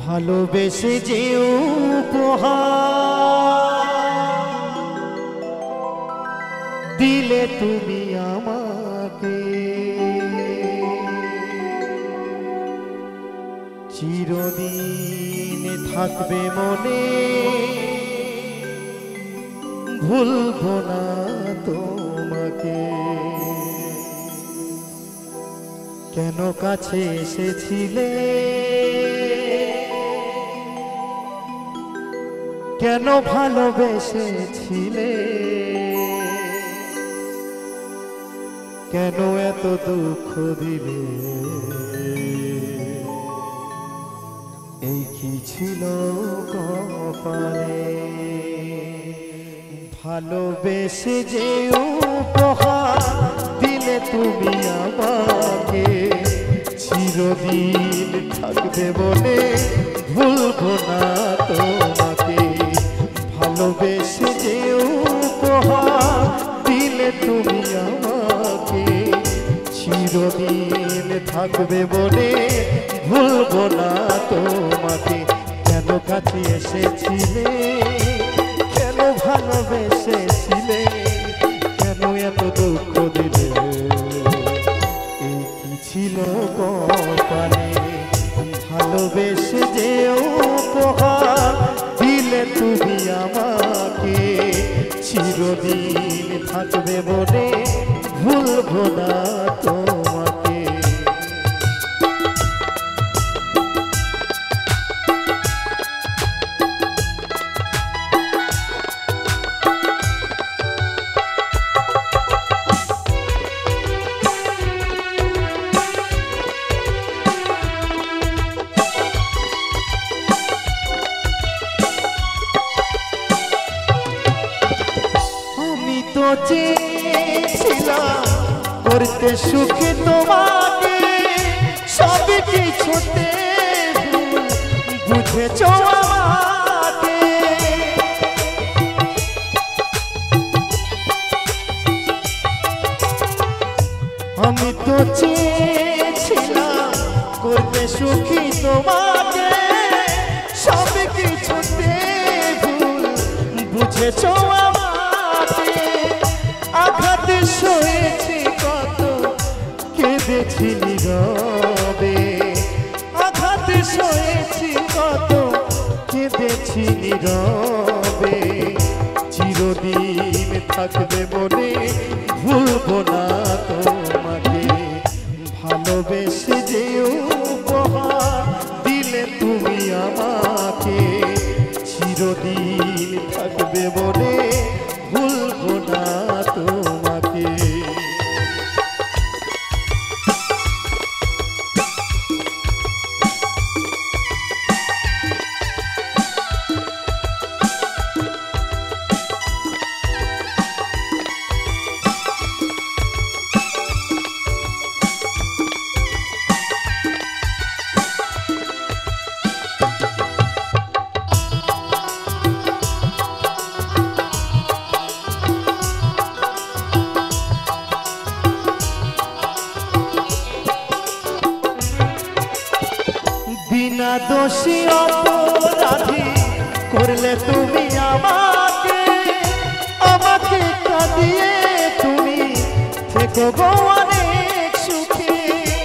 ভালোবেসে যে উপহার দিলে তুমি আমাকে, চিরদিন থাকবে মনে, ভুলবো না তোমাকে। কেন কাছে এসেছিলে, কেন ভালোবেসেছিলে, কেন এত দুঃখ দিলে, এই কি ছিল কপালে। ভালোবেসে যে উপহার দিলে তুমি আমাকে, চিরদিন থাকবে বলে ভুলবো না তোমাকে। ভালোবেসে যে উপহার দিলে তুমি আমাকে, চিরদিন থাকবে বলে ভুলবো না তোমাকে। কেন কাছে এসেছিলে, কেন ভালোবেসেছিলে, কেন এত দুঃখ দিলে, এই কি ছিল কপালে। ভালোবেসে যে উপহার দিলে তুমি আমাকে, চিরদিন থাকবে বলে ভুলবো না তোমাকে। তো চেয়েছিলাম করতে সুখে তোমাকে, সব কিছুতে বুঝেছ আমাকে। আমি তো চেয়েছিলাম করতে সুখী তোমাকে, সব কিছুতে বুঝেছ আমাকে। আঘাত সয়েছি কত, কেঁদেছি নীরবে, আঘাত সয়েছি কত, কেঁদেছি নীরবে। চিরদিন থাকবে বলে ভুলবো না তোমাকে। ভালোবেসে যে উপহার দিলে তুমি আমাকে, চিরদিন থাকবে বলে ভুলবো না তোমাকে। বিনা দোষী অপরাধী করলে তুমি আমাকে, আমাকে কাঁদিয়ে তুমি থেকো গো অনেক সুখে।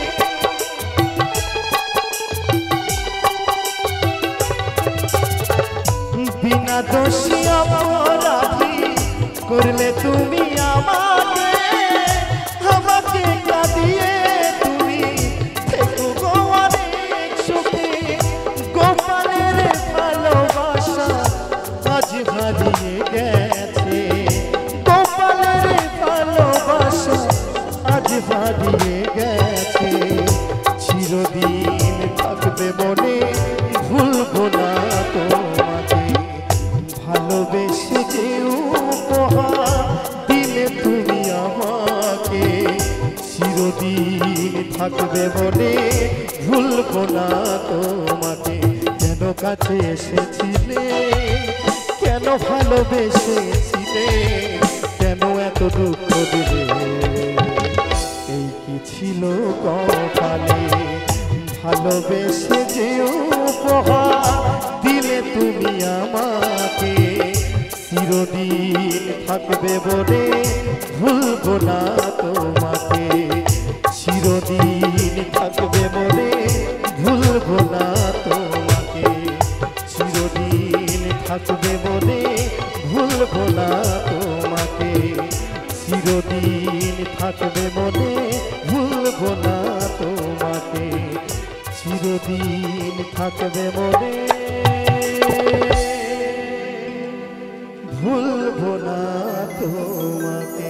বিনা দোষী অপরাধী করলে তুমি আমাকে, আমাকে কাঁদিয়ে তুমি থেকো গো অনেক সুখে। গোপালের ভালোবাসা আজ হারিয়ে গেছে, গোপালের ভালোবাসা আজ হারিয়ে গেছে। চিরদিন থাকবে মনে, ভুলবো না তোমাকে। ভালোবেসে যে উপহার দিলে তুমি আমাকে, চিরদিন থাকবে বলে ভুলবো না তোমাকে। কেন কাছে এসেছিলে, কেন ভালোবেসেছিলে, কেন এত দুঃখ দিলে, এই কি ছিল কপালে। ভালোবেসে যে উপহার দিলে তুমি আমাকে, চিরদিন থাকবে বলে ভুলবো না তোমাকে, চিরদিন থাকবে বলে ভুলবো না তোমাকে, চিরদিন থাকবে বলে ভুলবো না তোমাকে, চিরদিন থাকবে বলে ভুলবো না তোমাকে, চিরদিন থাকবে বলে ভুলবো না তোমাকে।